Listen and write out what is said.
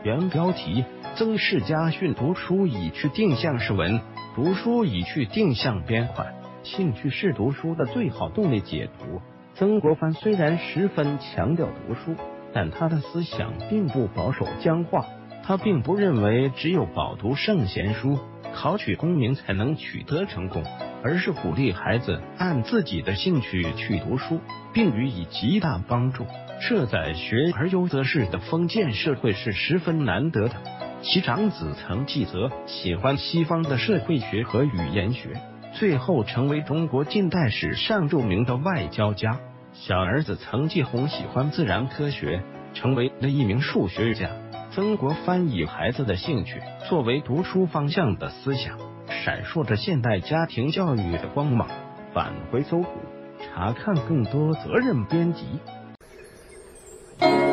原标题：曾氏家训读书已去定向式文，读书已去定向编款。兴趣是读书的最好动力解读。曾国藩虽然十分强调读书，但他的思想并不保守僵化。他并不认为只有饱读圣贤书，考取功名才能取得成功，而是鼓励孩子按自己的兴趣去读书，并予以极大帮助。这在学而优则仕的封建社会是十分难得的。其长子曾纪泽喜欢西方的社会学和语言学，最后成为中国近代史上著名的外交家。小儿子曾纪红喜欢自然科学，成为了一名数学家。曾国藩以孩子的兴趣作为读书方向的思想，闪烁着现代家庭教育的光芒。返回搜狐，查看更多责任编辑。